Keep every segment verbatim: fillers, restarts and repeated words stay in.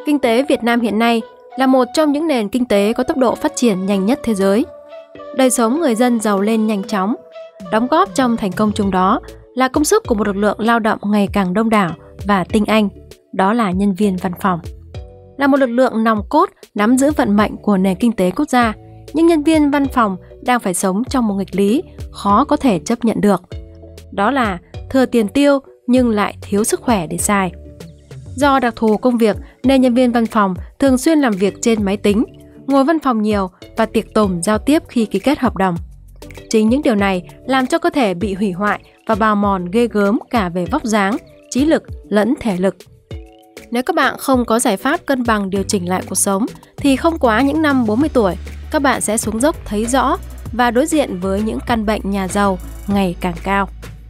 Kinh tế Việt Nam hiện nay là một trong những nền kinh tế có tốc độ phát triển nhanh nhất thế giới. Đời sống người dân giàu lên nhanh chóng. Đóng góp trong thành công chung đó là công sức của một lực lượng lao động ngày càng đông đảo và tinh anh, đó là nhân viên văn phòng. Là một lực lượng nòng cốt nắm giữ vận mệnh của nền kinh tế quốc gia, nhưng nhân viên văn phòng đang phải sống trong một nghịch lý khó có thể chấp nhận được. Đó là thừa tiền tiêu nhưng lại thiếu sức khỏe để xài. Do đặc thù công việc nên nhân viên văn phòng thường xuyên làm việc trên máy tính, ngồi văn phòng nhiều và tiệc tùng giao tiếp khi ký kết hợp đồng. Chính những điều này làm cho cơ thể bị hủy hoại và bào mòn ghê gớm cả về vóc dáng, trí lực lẫn thể lực. Nếu các bạn không có giải pháp cân bằng điều chỉnh lại cuộc sống thì không quá những năm bốn mươi tuổi, các bạn sẽ xuống dốc thấy rõ và đối diện với những căn bệnh nhà giàu ngày càng cao.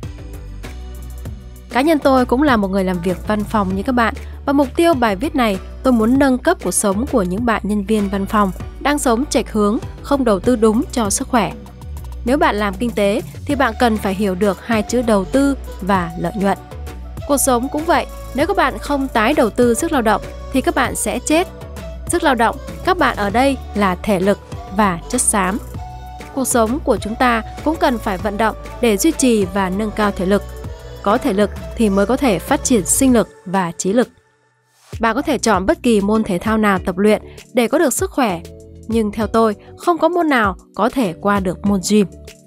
Cá nhân tôi cũng là một người làm việc văn phòng như các bạn, và mục tiêu bài viết này tôi muốn nâng cấp cuộc sống của những bạn nhân viên văn phòng đang sống chệch hướng, không đầu tư đúng cho sức khỏe. Nếu bạn làm kinh tế thì bạn cần phải hiểu được hai chữ đầu tư và lợi nhuận. Cuộc sống cũng vậy, nếu các bạn không tái đầu tư sức lao động thì các bạn sẽ chết. Sức lao động, các bạn ở đây là thể lực và chất xám. Cuộc sống của chúng ta cũng cần phải vận động để duy trì và nâng cao thể lực. Có thể lực thì mới có thể phát triển sinh lực và trí lực. Bạn có thể chọn bất kỳ môn thể thao nào tập luyện để có được sức khỏe, nhưng theo tôi, không có môn nào có thể qua được môn gym.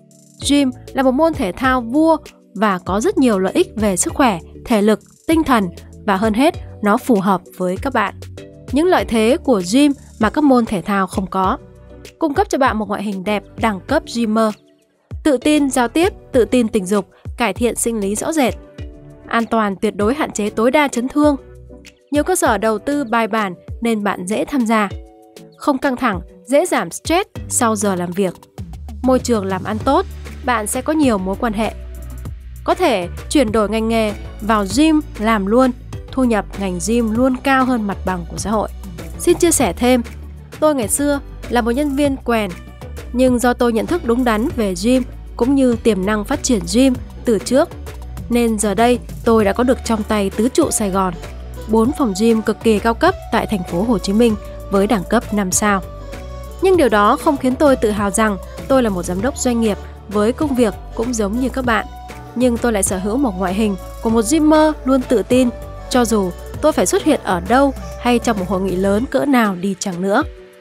Gym là một môn thể thao vua và có rất nhiều lợi ích về sức khỏe, thể lực, tinh thần, và hơn hết, nó phù hợp với các bạn. Những lợi thế của gym mà các môn thể thao không có. Cung cấp cho bạn một ngoại hình đẹp đẳng cấp gymer. Tự tin giao tiếp, tự tin tình dục, cải thiện sinh lý rõ rệt. An toàn tuyệt đối, hạn chế tối đa chấn thương. Nhiều cơ sở đầu tư bài bản nên bạn dễ tham gia. Không căng thẳng, dễ giảm stress sau giờ làm việc. Môi trường làm ăn tốt, bạn sẽ có nhiều mối quan hệ. Có thể chuyển đổi ngành nghề vào gym làm luôn, thu nhập ngành gym luôn cao hơn mặt bằng của xã hội. Xin chia sẻ thêm, tôi ngày xưa là một nhân viên quèn, nhưng do tôi nhận thức đúng đắn về gym cũng như tiềm năng phát triển gym từ trước, nên giờ đây tôi đã có được trong tay tứ trụ Sài Gòn, bốn phòng gym cực kỳ cao cấp tại thành phố Hồ Chí Minh với đẳng cấp năm sao. Nhưng điều đó không khiến tôi tự hào rằng tôi là một giám đốc doanh nghiệp với công việc cũng giống như các bạn. Nhưng tôi lại sở hữu một ngoại hình của một gymer luôn tự tin, cho dù tôi phải xuất hiện ở đâu hay trong một hội nghị lớn cỡ nào đi chăng nữa.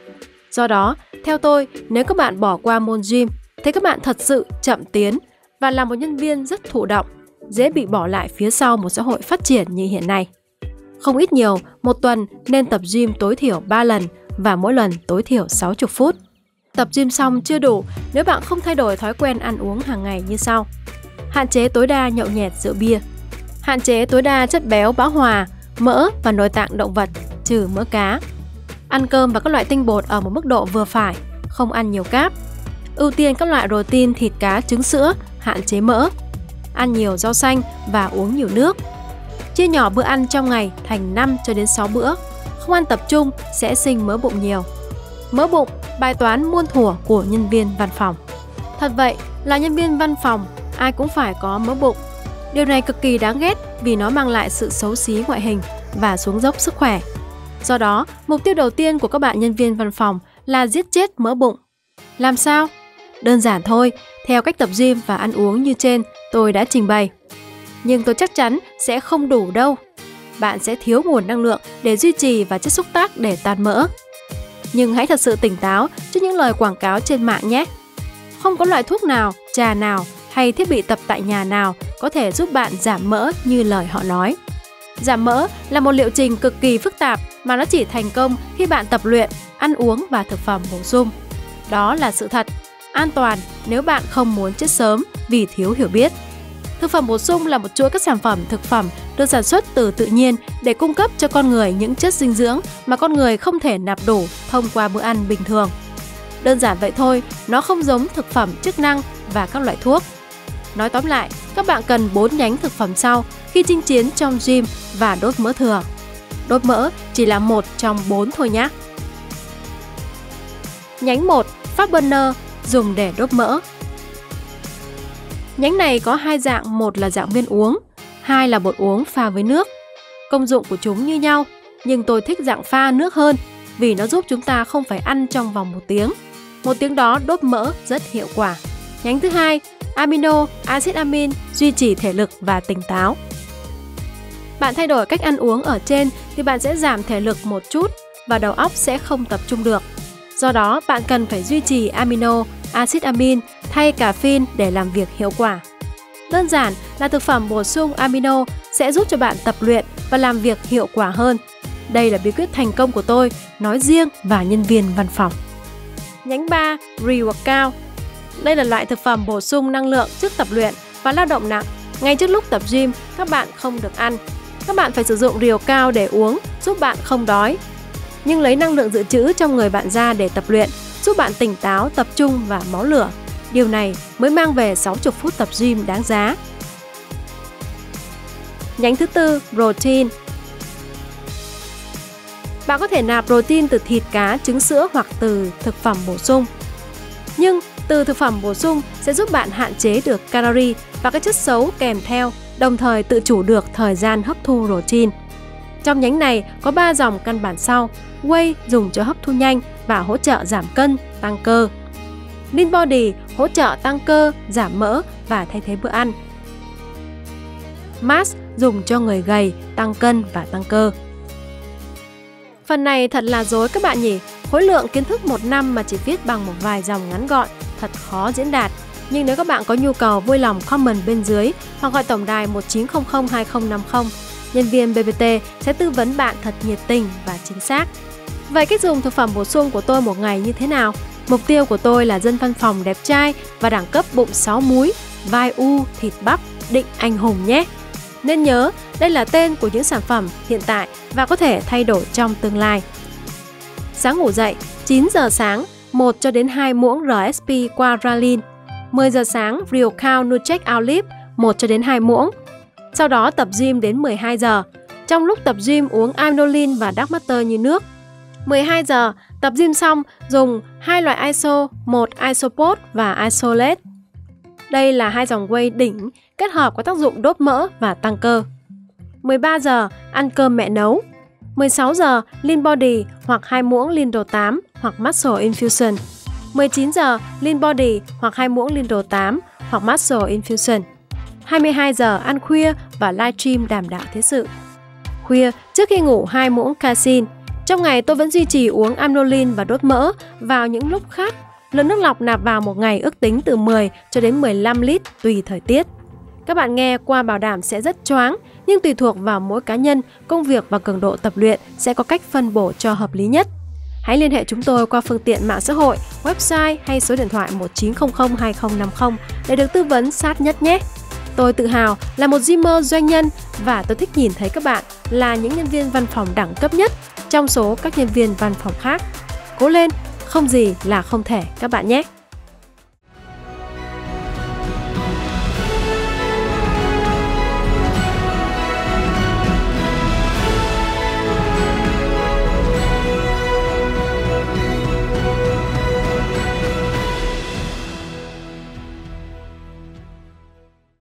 Do đó, theo tôi, nếu các bạn bỏ qua môn gym, thì các bạn thật sự chậm tiến và là một nhân viên rất thụ động, dễ bị bỏ lại phía sau một xã hội phát triển như hiện nay. Không ít nhiều, một tuần nên tập gym tối thiểu ba lần và mỗi lần tối thiểu sáu mươi phút. Tập gym xong chưa đủ nếu bạn không thay đổi thói quen ăn uống hàng ngày như sau. Hạn chế tối đa nhậu nhẹt, rượu bia. Hạn chế tối đa chất béo bão hòa, mỡ và nội tạng động vật, trừ mỡ cá. Ăn cơm và các loại tinh bột ở một mức độ vừa phải, không ăn nhiều cáp. Ưu tiên các loại protein, thịt cá, trứng sữa, hạn chế mỡ. Ăn nhiều rau xanh và uống nhiều nước. Chia nhỏ bữa ăn trong ngày thành năm cho đến sáu bữa. Không ăn tập trung sẽ sinh mỡ bụng nhiều. Mỡ bụng, bài toán muôn thuở của nhân viên văn phòng. Thật vậy, là nhân viên văn phòng, ai cũng phải có mỡ bụng. Điều này cực kỳ đáng ghét vì nó mang lại sự xấu xí ngoại hình và xuống dốc sức khỏe. Do đó, mục tiêu đầu tiên của các bạn nhân viên văn phòng là giết chết mỡ bụng. Làm sao? Đơn giản thôi, theo cách tập gym và ăn uống như trên tôi đã trình bày. Nhưng tôi chắc chắn sẽ không đủ đâu. Bạn sẽ thiếu nguồn năng lượng để duy trì và chất xúc tác để tan mỡ. Nhưng hãy thật sự tỉnh táo trước những lời quảng cáo trên mạng nhé. Không có loại thuốc nào, trà nào hay thiết bị tập tại nhà nào có thể giúp bạn giảm mỡ như lời họ nói. Giảm mỡ là một liệu trình cực kỳ phức tạp mà nó chỉ thành công khi bạn tập luyện, ăn uống và thực phẩm bổ sung. Đó là sự thật, an toàn nếu bạn không muốn chết sớm vì thiếu hiểu biết. Thực phẩm bổ sung là một chuỗi các sản phẩm thực phẩm được sản xuất từ tự nhiên để cung cấp cho con người những chất dinh dưỡng mà con người không thể nạp đủ thông qua bữa ăn bình thường. Đơn giản vậy thôi, nó không giống thực phẩm chức năng và các loại thuốc. Nói tóm lại, các bạn cần bốn nhánh thực phẩm sau khi chinh chiến trong gym và đốt mỡ thừa. Đốt mỡ chỉ là một trong bốn thôi nhé. Nhánh một, Fat Burner, dùng để đốt mỡ. Nhánh này có hai dạng, một là dạng viên uống, hai là bột uống pha với nước. Công dụng của chúng như nhau. nhưng tôi thích dạng pha nước hơn vì nó giúp chúng ta không phải ăn trong vòng một tiếng. Một tiếng đó đốt mỡ rất hiệu quả. Nhánh thứ hai, amino, axit amin, duy trì thể lực và tỉnh táo. Bạn thay đổi cách ăn uống ở trên thì bạn sẽ giảm thể lực một chút và đầu óc sẽ không tập trung được. Do đó, bạn cần phải duy trì amino, axit amin thay caffeine để làm việc hiệu quả. Đơn giản là thực phẩm bổ sung amino sẽ giúp cho bạn tập luyện và làm việc hiệu quả hơn. Đây là bí quyết thành công của tôi, nói riêng và nhân viên văn phòng. Nhánh ba, Pre-workout. Đây là loại thực phẩm bổ sung năng lượng trước tập luyện và lao động nặng. Ngay trước lúc tập gym, các bạn không được ăn. Các bạn phải sử dụng rượu cao để uống, giúp bạn không đói. Nhưng lấy năng lượng dự trữ trong người bạn ra để tập luyện, giúp bạn tỉnh táo, tập trung và máu lửa. Điều này mới mang về sáu mươi phút tập gym đáng giá. Nhánh thứ tư, protein. Bạn có thể nạp protein từ thịt, cá, trứng sữa hoặc từ thực phẩm bổ sung. Nhưng từ thực phẩm bổ sung sẽ giúp bạn hạn chế được calorie và các chất xấu kèm theo, đồng thời tự chủ được thời gian hấp thu protein. Trong nhánh này có ba dòng căn bản sau: Whey dùng cho hấp thu nhanh và hỗ trợ giảm cân, tăng cơ. Lean Body hỗ trợ tăng cơ, giảm mỡ và thay thế bữa ăn. Mass dùng cho người gầy, tăng cân và tăng cơ. Phần này thật là dối các bạn nhỉ? Khối lượng kiến thức một năm mà chỉ viết bằng một vài dòng ngắn gọn, thật khó diễn đạt. Nhưng nếu các bạn có nhu cầu, vui lòng comment bên dưới hoặc gọi tổng đài một chín không không hai không năm không. Nhân viên bê bê tê sẽ tư vấn bạn thật nhiệt tình và chính xác. Vậy cách dùng thực phẩm bổ sung của tôi một ngày như thế nào? Mục tiêu của tôi là dân văn phòng đẹp trai và đẳng cấp bụng sáu múi, vai u, thịt bắp, định anh hùng nhé. Nên nhớ, đây là tên của những sản phẩm hiện tại và có thể thay đổi trong tương lai. Sáng ngủ dậy, chín giờ sáng, một cho đến hai muỗng rờ ét pê Quadralin. mười giờ sáng, Real Cow Nutrec Olive, một cho đến hai muỗng. Sau đó tập gym đến mười hai giờ. Trong lúc tập gym uống Amnolin và Dark Matter như nước. mười hai giờ, tập gym xong dùng hai loại i ét o, một Isopod và Isolate. Đây là hai dòng whey đỉnh kết hợp có tác dụng đốt mỡ và tăng cơ. mười ba giờ, ăn cơm mẹ nấu. mười sáu giờ, Lean Body hoặc hai muỗng Lindo tám hoặc Muscle Infusion. mười chín giờ, Lean Body hoặc hai muỗng Lindo tám hoặc Muscle Infusion. hai mươi hai giờ, ăn khuya và livestream đàm đạo thế sự. Khuya, trước khi ngủ hai muỗng casein. Trong ngày tôi vẫn duy trì uống Amnolin và đốt mỡ vào những lúc khác. Lượng nước lọc nạp vào một ngày ước tính từ mười cho đến mười lăm lít tùy thời tiết. Các bạn nghe qua bảo đảm sẽ rất choáng, nhưng tùy thuộc vào mỗi cá nhân, công việc và cường độ tập luyện sẽ có cách phân bổ cho hợp lý nhất. Hãy liên hệ chúng tôi qua phương tiện mạng xã hội, website hay số điện thoại một chín không không hai không năm không để được tư vấn sát nhất nhé. Tôi tự hào là một gymer doanh nhân và tôi thích nhìn thấy các bạn là những nhân viên văn phòng đẳng cấp nhất trong số các nhân viên văn phòng khác. Cố lên, không gì là không thể các bạn nhé!